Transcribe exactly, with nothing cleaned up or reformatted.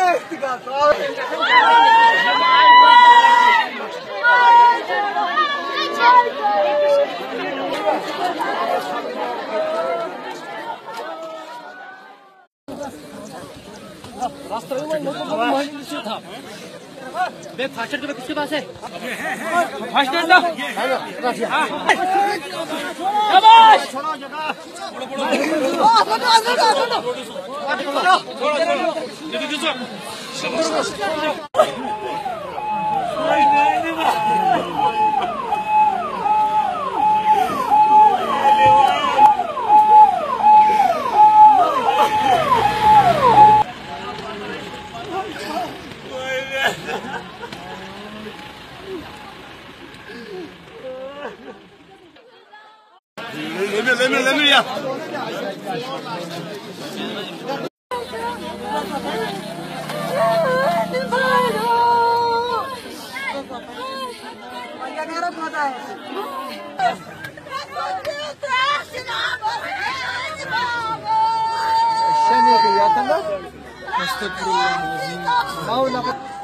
रास्ते में था। मैं फास्ट एड किसके पास है? फास्ट एड दो। शाबाश। छोड़ो जगह। छोड़ो छोड़ो। Let me, let me, yeah. Estağfurullah.